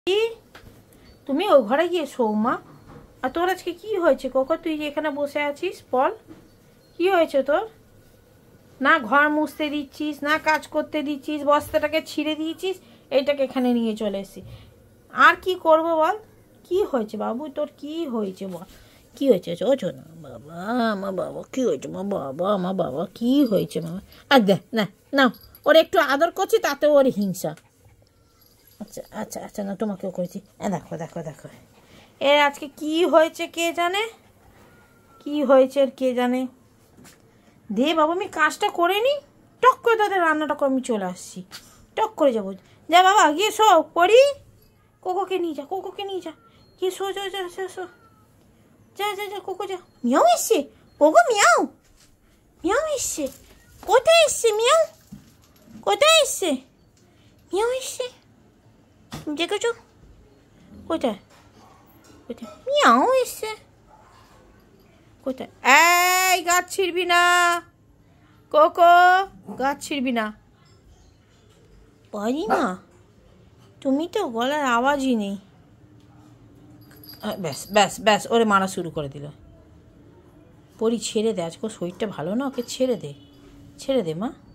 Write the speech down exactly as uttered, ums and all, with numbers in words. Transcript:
কি তুমি ওই ঘরে গিয়ে শো মা। আর তোর আজকে কি হয়েছে কোকো? তুই যে এখানে বসে আছিস, বল কি হয়েছে তোর? না ঘর মুছতে দিচ্ছিস, না কাজ করতে দিচ্ছিস, বস্তাটাকে ছিঁড়ে দিয়েছিস, এইটাকে এখানে নিয়ে চলে এসেছি। আর কি করব বল? কি হয়েছে বাবু তোর? কি হয়েছে বল? কি হয়েছে? ওছো না বাবা, আমার বাবা কি হয়েছে? মা বাবা, আমার বাবা কি হয়েছে মামা? আর দে না না, ওর একটু আদর করছি তাতে ওর হিংসা। আচ্ছা আচ্ছা আচ্ছা, না তোমাকেও করেছি। দেখো দেখো দেখো, এর আজকে কি হয়েছে কে জানে, কি হয়েছে আর কে জানে। দে বাবা, আমি কাজটা করে নিই, টক করে তাদের রান্নাটা করে আমি চলে আসছি, টক করে যাবো। যা বাবা গিয়ে শো, পড়ি কোকোকে নিয়ে যা, কোকোকে নিয়ে যা, গিয়ে শো যা যা যা শো, যা যা যা কোকো যা। মিয়াও এসছে, কোকো মিয়াও, মিয়াও এসছে। কোথায় এসছে মিয়াও? কোথায় এসছে? মিয়াও এসছে, দেখেছো? কোথায় কোথায়? মিয়াও এসছে কোথায়? এই গাছ ছিড়বি না কোকো, গাছ ছিড়বি না। পারি না, তুমি তো গলার আওয়াজই নেই। ব্যাস ব্যাস ব্যাস, ওরে মারা শুরু করে দিল। পরি ছেড়ে দে, আজকে শরীরটা ভালো না, ওকে ছেড়ে দে, ছেড়ে দে মা।